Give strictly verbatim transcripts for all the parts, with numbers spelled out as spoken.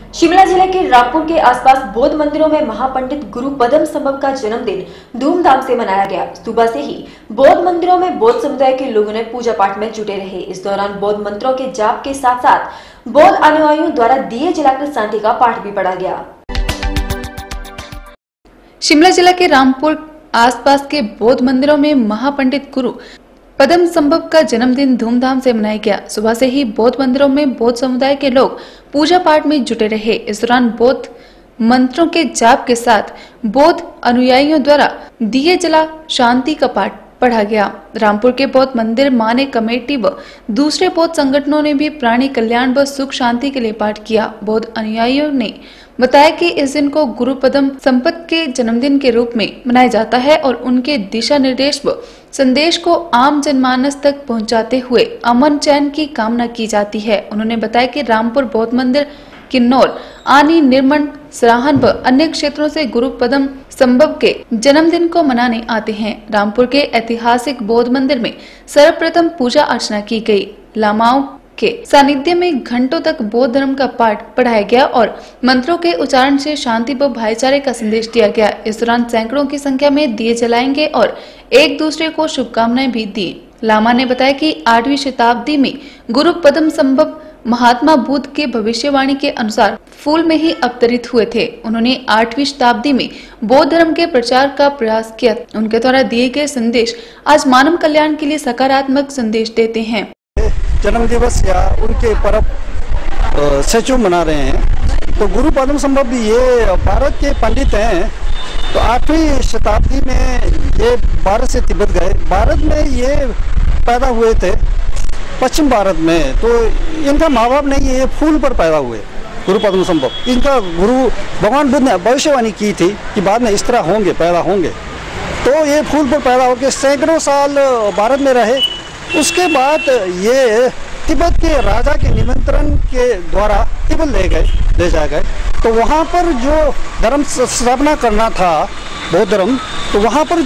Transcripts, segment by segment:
शिमला जिले के रामपुर के आसपास बौद्ध मंदिरों में महापंडित गुरु पद्मसंभव का जन्मदिन धूमधाम से मनाया गया। सुबह से ही बौद्ध मंदिरों में बौद्ध समुदाय के लोगों ने पूजा पाठ में जुटे रहे। इस दौरान बौद्ध मंत्रों के जाप के साथ साथ बौद्ध अनुयायियों द्वारा दिए जलाकर शांति का पाठ भी पढ़ा गया। शिमला जिला के रामपुर आसपास के बौद्ध मंदिरों में महापंडित गुरु पद्मसंभव का जन्मदिन धूमधाम से मनाया गया। सुबह से ही बौद्ध मंदिरों में बौद्ध समुदाय के लोग पूजा पाठ में जुटे रहे। इस दौरान बौद्ध मंत्रों के जाप के साथ बौद्ध अनुयायियों द्वारा दिए जला शांति का पाठ पढ़ा गया। रामपुर के बौद्ध मंदिर माने कमेटी व दूसरे बौद्ध संगठनों ने भी प्राणी कल्याण व सुख शांति के लिए पाठ किया। बौद्ध अनुयायियों ने बताया कि इस दिन को गुरु पद्मसंभव के जन्मदिन के रूप में मनाया जाता है और उनके दिशा निर्देश व संदेश को आम जनमानस तक पहुंचाते हुए अमन चैन की कामना की जाती है। उन्होंने बताया कि रामपुर बौद्ध मंदिर, किन्नौर, आनी, निर्मंड, सराहन व अन्य क्षेत्रों से गुरु पद्मसंभव के जन्मदिन को मनाने आते हैं। रामपुर के ऐतिहासिक बौद्ध मंदिर में सर्वप्रथम पूजा अर्चना की गई। लामाओं के सानिध्य में घंटों तक बौद्ध धर्म का पाठ पढ़ाया गया और मंत्रों के उच्चारण से शांति व भाईचारे का संदेश दिया गया। इस दौरान सैकड़ों की संख्या में दिए जलाएंगे और एक दूसरे को शुभकामनाएं भी दी। लामा ने बताया कि आठवीं शताब्दी में गुरु पद्मसंभव महात्मा बुद्ध के भविष्यवाणी के अनुसार फूल में ही अवतरित हुए थे। उन्होंने आठवीं शताब्दी में बौद्ध धर्म के प्रचार का प्रयास किया। उनके द्वारा दिए गए संदेश आज मानव कल्याण के लिए सकारात्मक संदेश देते हैं। जन्म दिवस या उनके पर्व सचो मना रहे हैं। तो गुरु पद्मसंभव ये भारत के पंडित हैं। तो आठवीं शताब्दी में ये भारत से तिब्बत गए। भारत में ये पैदा हुए थे, पश्चिम भारत में। तो इनका माँ बाप नहीं, ये फूल पर पैदा हुए गुरु पद्मसंभव। इनका गुरु भगवान बुद्ध ने भविष्यवाणी की थी कि बाद में इस तरह होंगे, पैदा होंगे। तो ये फूल पर पैदा होकर सैकड़ों साल भारत में रहे। उसके बाद ये तिब्बत के राजा के निमंत्रण के द्वारा तिब्बत ले गए ले जाए गए। तो वहाँ पर जो धर्म स्थापना करना था, बौद्ध धर्म, तो वहाँ पर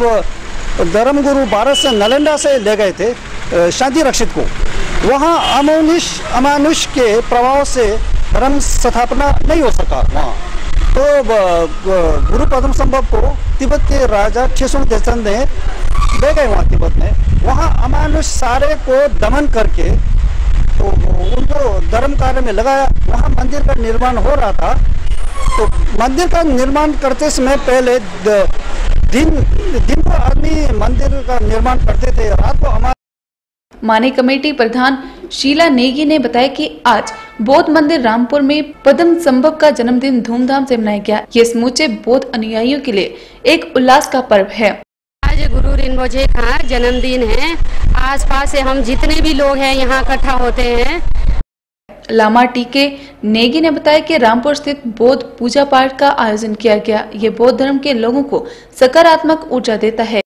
जो धर्म गुरु भारत से नालंदा से ले गए थे शांति रक्षित को, वहाँ अमानुष अमानुष के प्रभाव से धर्म स्थापना नहीं हो सका वहाँ। तो गुरु पद्मसंभव को तिब्बत के राजा ठेसुंग देसन ने ले गए वहाँ तिब्बत में। वहाँ अमानुष सारे को दमन करके तो उनको धर्म कार्य में लगाया। वहाँ मंदिर का निर्माण हो रहा था। तो मंदिर का निर्माण करते समय पहले दिन दिन को आदमी मंदिर का निर्माण करते थे, रात को अमा माने कमेटी प्रधान शीला नेगी ने बताया कि आज बौद्ध मंदिर रामपुर में पद्मसंभव का जन्मदिन धूमधाम से मनाया गया। ये समूचे बौद्ध अनुयायियों के लिए एक उल्लास का पर्व है। आज गुरु रिनबोजे का जन्मदिन है। आसपास से हम जितने भी लोग हैं यहाँ इकट्ठा होते हैं। लामा टीके नेगी ने बताया कि रामपुर स्थित बौद्ध पूजा पाठ का आयोजन किया गया। ये बौद्ध धर्म के लोगों को सकारात्मक ऊर्जा देता है।